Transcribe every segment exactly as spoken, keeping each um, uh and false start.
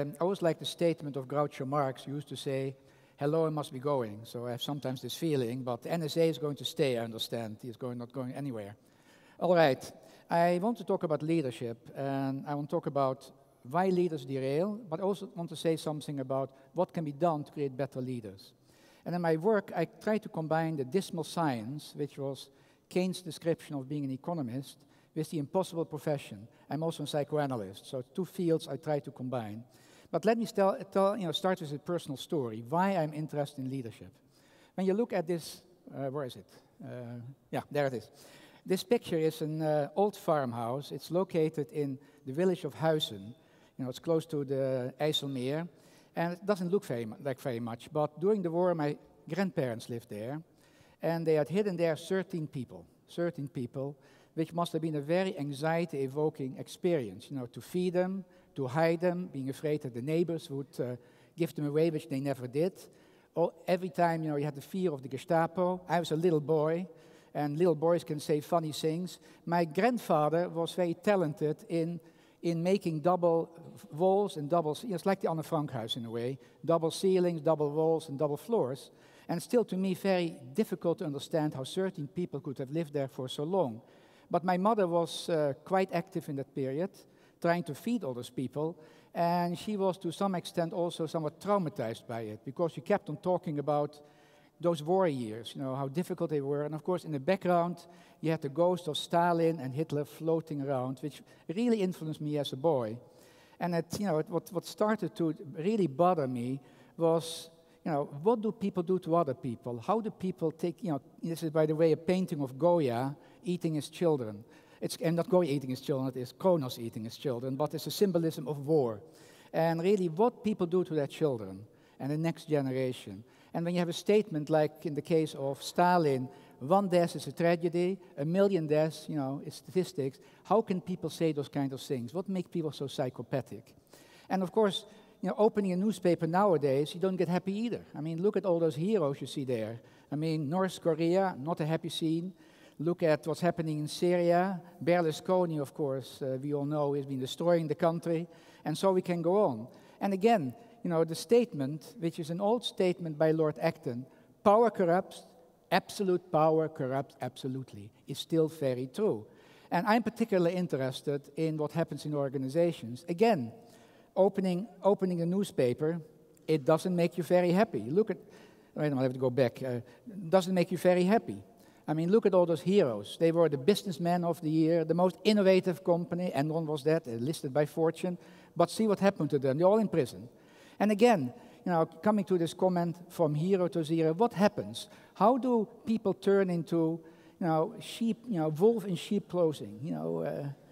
um, I always like the statement of Groucho Marx, who used to say, hello, I must be going. So I have sometimes this feeling, but the N S A is going to stay, I understand. He's going, not going anywhere. All right, I want to talk about leadership, and I want to talk about why leaders derail, but I also want to say something about what can be done to create better leaders. And in my work, I try to combine the dismal science, which was Keynes' description of being an economist, with the impossible profession. I'm also a psychoanalyst, so two fields I try to combine. But let me tell, tell, you know, start with a personal story, why I'm interested in leadership. When you look at this, uh, where is it? Uh, yeah, there it is. This picture is an uh, old farmhouse. It's located in the village of Huizen. You know, it's close to the IJsselmeer, and it doesn't look very like very much. But during the war, my grandparents lived there, and they had hidden there thirteen people, thirteen people, which must have been a very anxiety-evoking experience. You know, to feed them, to hide them, being afraid that the neighbors would uh, give them away, which they never did. Or every time, you know, you had the fear of the Gestapo. I was a little boy, and little boys can say funny things. My grandfather was very talented in in making double walls and double, you know, it's like the Anne Frank house in a way, double ceilings, double walls, and double floors. And still, to me, very difficult to understand how certain people could have lived there for so long. But my mother was uh, quite active in that period, trying to feed all those people, and she was to some extent also somewhat traumatized by it, because she kept on talking about those war years, you know, how difficult they were. And of course, in the background, you had the ghost of Stalin and Hitler floating around, which really influenced me as a boy. And it, you know, it, what, what started to really bother me was, you know, what do people do to other people? How do people take, you know, this is, by the way, a painting of Goya eating his children. It's, and not Goya eating his children, it is Kronos eating his children, but it's a symbolism of war. And really, what people do to their children and the next generation. And when you have a statement like in the case of Stalin, one death is a tragedy, a million deaths, you know, is statistics, how can people say those kind of things? What makes people so psychopathic? And of course, you know, opening a newspaper nowadays, you don't get happy either. I mean, look at all those heroes you see there. I mean, North Korea, not a happy scene. Look at what's happening in Syria. Berlusconi, of course, uh, we all know, has been destroying the country. And so we can go on. And again, you know, the statement, which is an old statement by Lord Acton, power corrupts, absolute power corrupts absolutely, is still very true. And I'm particularly interested in what happens in organizations. Again, opening, opening a newspaper, it doesn't make you very happy. Look at, wait a minute, I have to go back. Uh, doesn't make you very happy. I mean, look at all those heroes. They were the businessman of the year, the most innovative company, Enron was that, listed by Fortune. But see what happened to them, they're all in prison. And again, you know, coming to this comment from hero to zero, what happens? How do people turn into, you know, sheep, you know, wolf in sheep clothing? You know,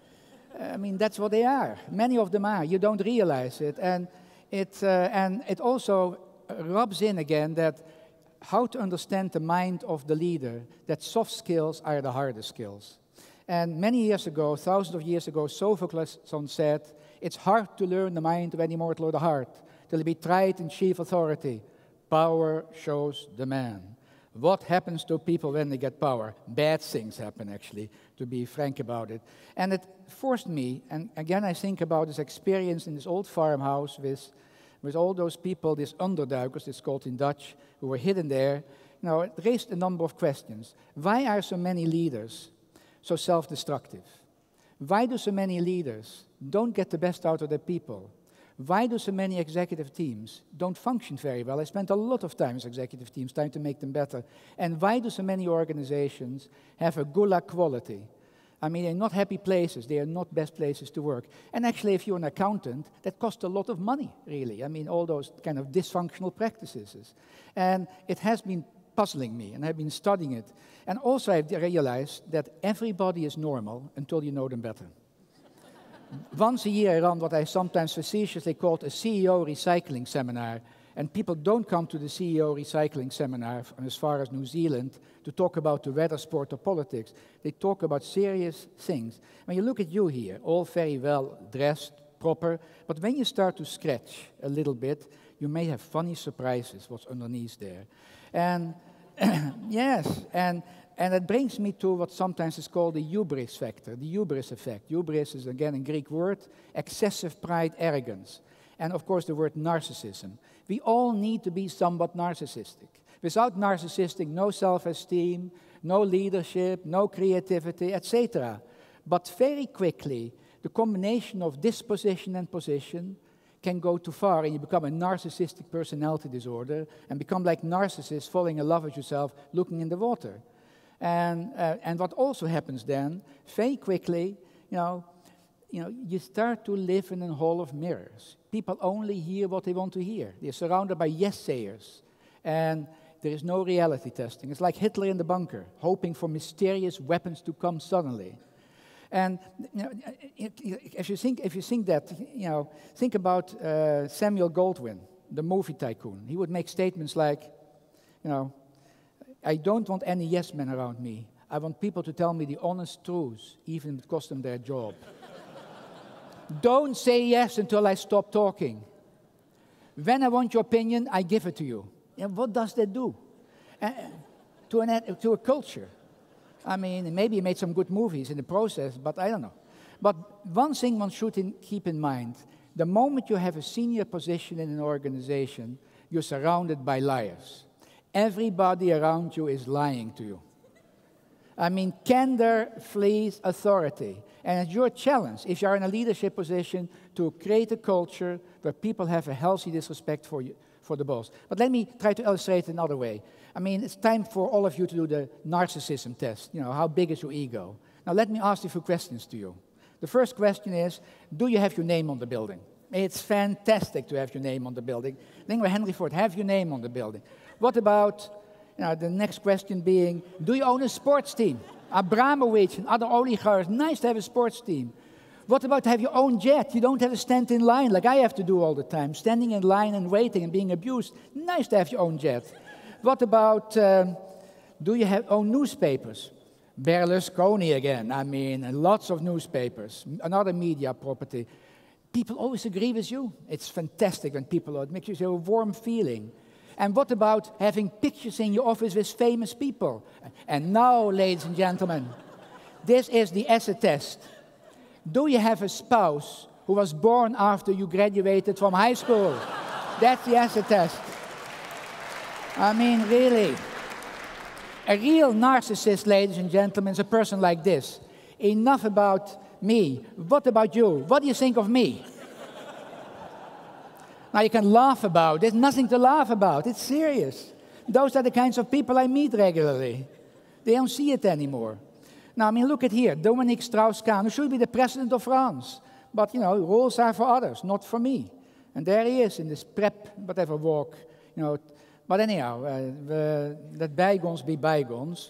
uh, I mean, that's what they are. Many of them are. You don't realize it, and it uh, and it also rubs in again that how to understand the mind of the leader. That soft skills are the hardest skills. And many years ago, thousands of years ago, Sophocles said, "It's hard to learn the mind of any mortal or the heart, till be tried in chief authority. Power shows the man." What happens to people when they get power? Bad things happen, actually, to be frank about it. And it forced me, and again I think about this experience in this old farmhouse with, with all those people, these underduikers, it's called in Dutch, who were hidden there. Now, it raised a number of questions. Why are so many leaders so self-destructive? Why do so many leaders don't get the best out of their people? Why do so many executive teams don't function very well? I spent a lot of time with executive teams trying to make them better. And why do so many organizations have a gulag quality? I mean, they're not happy places. They are not best places to work. And actually, if you're an accountant, that costs a lot of money, really. I mean, all those kind of dysfunctional practices. And it has been puzzling me, and I've been studying it. And also, I've realized that everybody is normal until you know them better. Once a year I run what I sometimes facetiously called a C E O recycling seminar. And people don't come to the C E O recycling seminar as far as New Zealand to talk about the weather, sport, or politics. They talk about serious things. When you look at you here, all very well dressed, proper, but when you start to scratch a little bit, you may have funny surprises what's underneath there. And yes, and And it brings me to what sometimes is called the hubris factor, the hubris effect. Hubris is, again, a Greek word, excessive pride, arrogance. And of course, the word narcissism. We all need to be somewhat narcissistic. Without narcissistic, no self-esteem, no leadership, no creativity, et cetera. But very quickly, the combination of disposition and position can go too far, and you become a narcissistic personality disorder and become like narcissists, falling in love with yourself, looking in the water. And, uh, and what also happens then, very quickly, you know, you know, you start to live in a hall of mirrors. People only hear what they want to hear. They're surrounded by yes-sayers. And there is no reality testing. It's like Hitler in the bunker, hoping for mysterious weapons to come suddenly. And you know, if you think, if you think that, you know, think about uh, Samuel Goldwyn, the movie tycoon. He would make statements like, you know, I don't want any yes men around me. I want people to tell me the honest truth, even if it costs them their job. Don't say yes until I stop talking. When I want your opinion, I give it to you. And what does that do uh, to, an, to a culture? I mean, maybe he made some good movies in the process, but I don't know. But one thing one should in, keep in mind, the moment you have a senior position in an organization, you're surrounded by liars. Everybody around you is lying to you. I mean, candor flees authority. And it's your challenge, if you're in a leadership position, to create a culture where people have a healthy disrespect for you, for the boss. But let me try to illustrate it another way. I mean, it's time for all of you to do the narcissism test. You know, how big is your ego? Now, let me ask a few questions to you. The first question is, do you have your name on the building? It's fantastic to have your name on the building. Think about Henry Ford, have your name on the building. What about, you know, the next question being, do you own a sports team? Abramovich and other oligarchs, nice to have a sports team. What about have your own jet? You don't have to stand in line like I have to do all the time, standing in line and waiting and being abused. Nice to have your own jet. What about, um, do you have own newspapers? Berlusconi again, I mean, lots of newspapers, another media property. People always agree with you. It's fantastic when people, it makes you a warm feeling. And what about having pictures in your office with famous people? And now, ladies and gentlemen, this is the acid test. Do you have a spouse who was born after you graduated from high school? That's the acid test. I mean, really. A real narcissist, ladies and gentlemen, is a person like this. Enough about me. What about you? What do you think of me? Now, you can laugh about it. There's nothing to laugh about. It's serious. Those are the kinds of people I meet regularly. They don't see it anymore. Now, I mean, look at here. Dominique Strauss-Kahn, who should be the president of France. But, you know, rules are for others, not for me. And there he is in this prep, whatever walk. You know. But anyhow, uh, the, let bygones be bygones.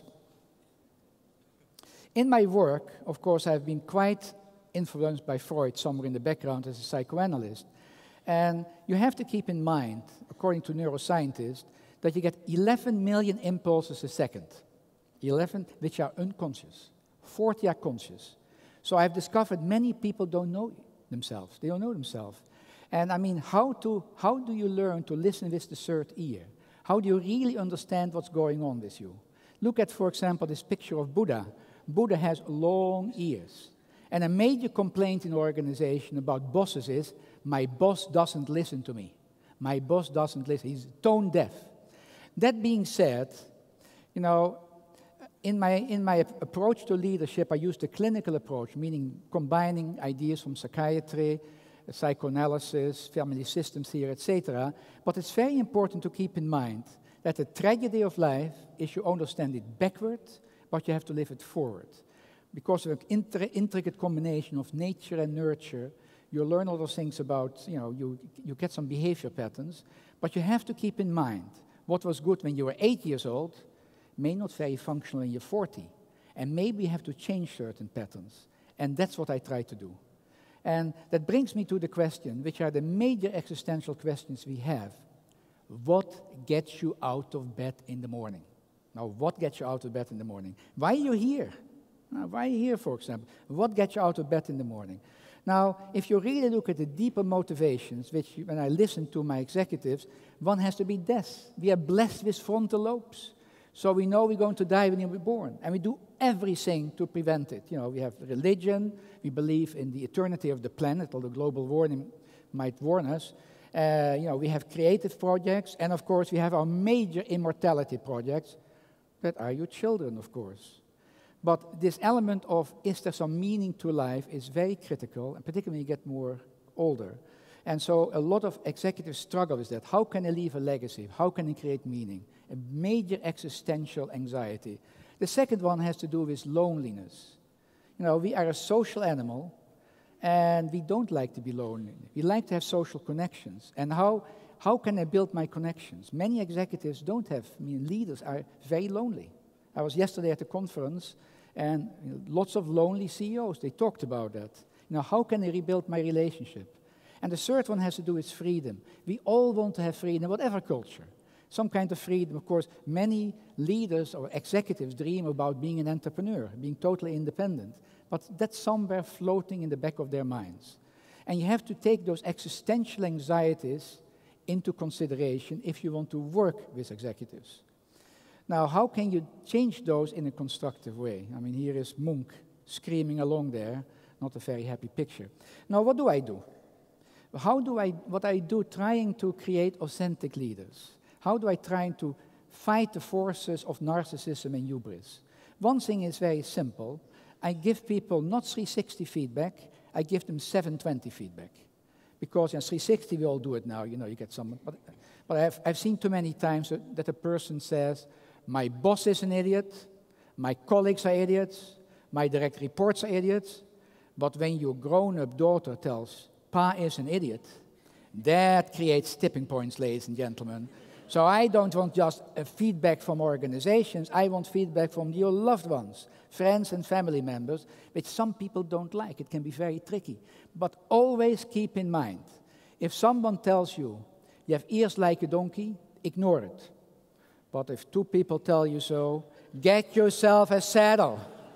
In my work, of course, I've been quite influenced by Freud, somewhere in the background as a psychoanalyst. And you have to keep in mind, according to neuroscientists, that you get eleven million impulses a second. eleven, which are unconscious. forty are conscious. So I've discovered many people don't know themselves. They don't know themselves. And I mean, how, to, how do you learn to listen with the third ear? How do you really understand what's going on with you? Look at, for example, this picture of Buddha. Buddha has long ears. And a major complaint in the organization about bosses is, my boss doesn't listen to me. My boss doesn't listen. He's tone deaf. That being said, you know, in my, in my approach to leadership, I use the clinical approach, meaning combining ideas from psychiatry, psychoanalysis, family systems theory, et cetera. But it's very important to keep in mind that the tragedy of life is you understand it backward, but you have to live it forward. Because of an inter intricate combination of nature and nurture, you learn all those things about, you know, you, you get some behavior patterns, but you have to keep in mind what was good when you were eight years old may not very functional when you're forty. And maybe you have to change certain patterns. And that's what I try to do. And that brings me to the question, which are the major existential questions we have. What gets you out of bed in the morning? Now, what gets you out of bed in the morning? Why are you here? Now, why are you here, for example? What gets you out of bed in the morning? Now, if you really look at the deeper motivations, which when I listen to my executives, one has to be death. We are blessed with frontal lobes. So we know we're going to die when we're born. And we do everything to prevent it. You know, we have religion, we believe in the eternity of the planet, or the global warming, might warn us. Uh, you know, we have creative projects, and of course we have our major immortality projects that are your children, of course. But this element of, is there some meaning to life, is very critical, and particularly when you get more older. And so a lot of executives struggle with that. How can I leave a legacy? How can I create meaning? A major existential anxiety. The second one has to do with loneliness. You know, we are a social animal, and we don't like to be lonely. We like to have social connections. And how, how can I build my connections? Many executives don't have, I mean, leaders are very lonely. I was yesterday at a conference, and you know, lots of lonely C E Os, they talked about that. You know, how can I rebuild my relationship? And the third one has to do with freedom. We all want to have freedom, whatever culture. Some kind of freedom. Of course, many leaders or executives dream about being an entrepreneur, being totally independent. But that's somewhere floating in the back of their minds. And you have to take those existential anxieties into consideration if you want to work with executives. Now, how can you change those in a constructive way? I mean, here is Munch screaming along there. Not a very happy picture. Now, what do I do? How do I, what I do trying to create authentic leaders? How do I try to fight the forces of narcissism and hubris? One thing is very simple. I give people not three sixty feedback, I give them seven twenty feedback. Because in three sixty we all do it now, you know, you get someone. But, but I've, I've seen too many times that, that a person says, my boss is an idiot, my colleagues are idiots, my direct reports are idiots, but when your grown-up daughter tells, Pa is an idiot, that creates tipping points, ladies and gentlemen. So I don't want just a feedback from organizations, I want feedback from your loved ones, friends and family members, which some people don't like. It can be very tricky. But always keep in mind, if someone tells you, you have ears like a donkey, ignore it. But if two people tell you so, get yourself a saddle.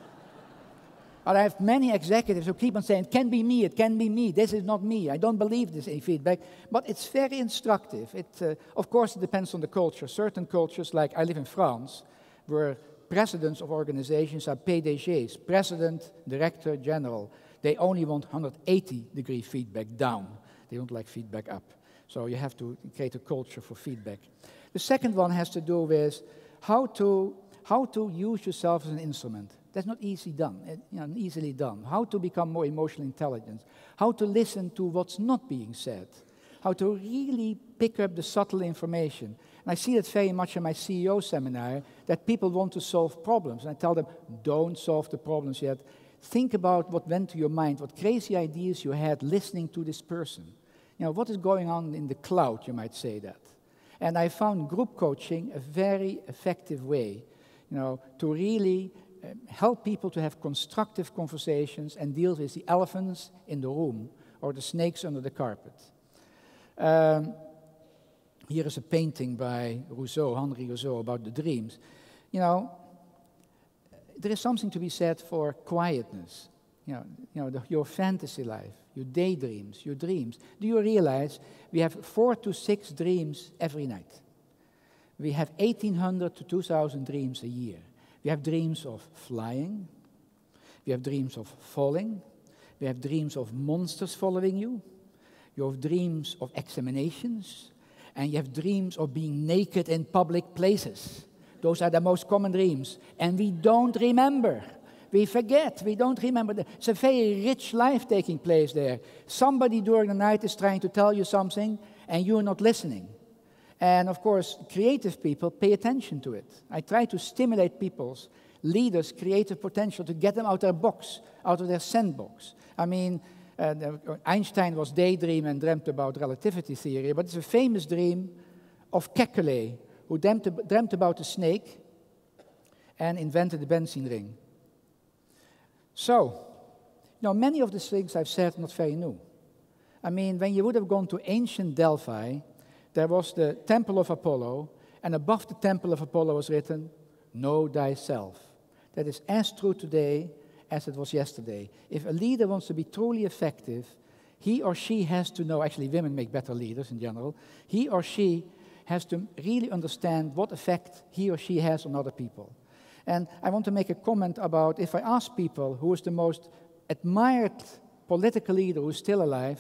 But I have many executives who keep on saying, it can be me, it can be me, this is not me, I don't believe this feedback, but it's very instructive. It, uh, of course, it depends on the culture. Certain cultures, like I live in France, where presidents of organizations are P D Gs, President, Director, General. They only want one hundred eighty degree feedback down. They don't like feedback up. So you have to create a culture for feedback. The second one has to do with how to, how to use yourself as an instrument. That's not easy done, you know, easily done. How to become more emotionally intelligent. How to listen to what's not being said. How to really pick up the subtle information. And I see that very much in my C E O seminar, that people want to solve problems. And I tell them, don't solve the problems yet. Think about what went to your mind, what crazy ideas you had listening to this person. You know, what is going on in the cloud, you might say that. And I found group coaching a very effective way, you know, to really uh, help people to have constructive conversations and deal with the elephants in the room or the snakes under the carpet. Um, here is a painting by Rousseau, Henri Rousseau, about the dreams. You know, there is something to be said for quietness. You know, you know the, your fantasy life, your daydreams, your dreams. Do you realize we have four to six dreams every night? We have eighteen hundred to two thousand dreams a year. We have dreams of flying. We have dreams of falling. We have dreams of monsters following you. You have dreams of examinations. And you have dreams of being naked in public places. Those are the most common dreams. And we don't remember. We forget. We don't remember. It's a very rich life taking place there. Somebody during the night is trying to tell you something, and you're not listening. And of course, creative people pay attention to it. I try to stimulate people's, leaders' creative potential to get them out of their box, out of their sandbox. I mean, uh, Einstein was daydreaming and dreamt about relativity theory, but it's a famous dream of Kekulé, who dreamt, dreamt about a snake and invented the benzene ring. So, you know, many of the things I've said are not very new. I mean, when you would have gone to ancient Delphi, there was the Temple of Apollo, and above the Temple of Apollo was written, know thyself. That is as true today as it was yesterday. If a leader wants to be truly effective, he or she has to know, actually women make better leaders in general, he or she has to really understand what effect he or she has on other people. And I want to make a comment about, if I ask people who is the most admired political leader who's still alive,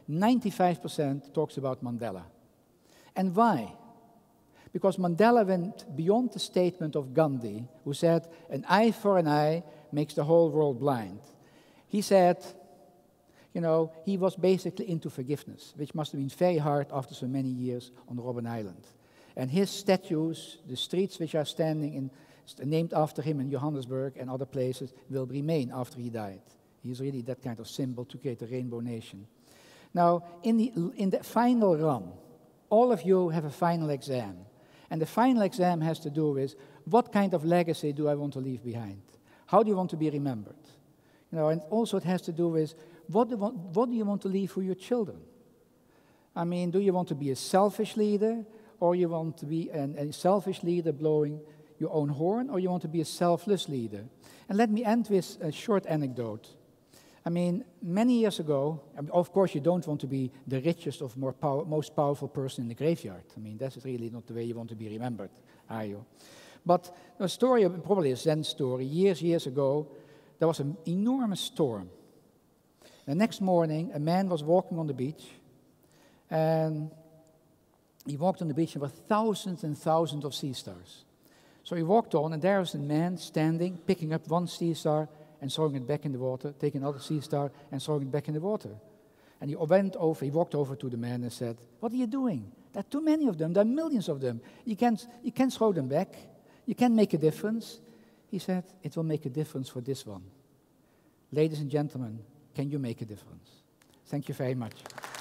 ninety-five percent talks about Mandela. And why? Because Mandela went beyond the statement of Gandhi, who said, an eye for an eye makes the whole world blind. He said, you know, he was basically into forgiveness, which must have been very hard after so many years on Robben Island. And his statues, the streets which are standing in, named after him in Johannesburg and other places, will remain after he died. He's really that kind of symbol to create a rainbow nation. Now, in the, in the final run, all of you have a final exam. And the final exam has to do with, what kind of legacy do I want to leave behind? How do you want to be remembered? You know, and also it has to do with, what do, what do you want to leave for your children? I mean, do you want to be a selfish leader, or you want to be an, a selfish leader blowing your own horn, or you want to be a selfless leader? And let me end with a short anecdote. I mean, many years ago, I mean, of course you don't want to be the richest or more power, most powerful person in the graveyard. I mean, that's really not the way you want to be remembered, are you? But a story, probably a Zen story, years, years ago, there was an enormous storm. The next morning, a man was walking on the beach, and he walked on the beach and there were thousands and thousands of sea stars. So he walked on, and there was a man standing, picking up one sea star and throwing it back in the water, taking another sea star and throwing it back in the water. And he went over, he walked over to the man and said, "What are you doing? There are too many of them, there are millions of them. You can't, you can't throw them back. You can't make a difference." He said, "It will make a difference for this one." Ladies and gentlemen, can you make a difference? Thank you very much.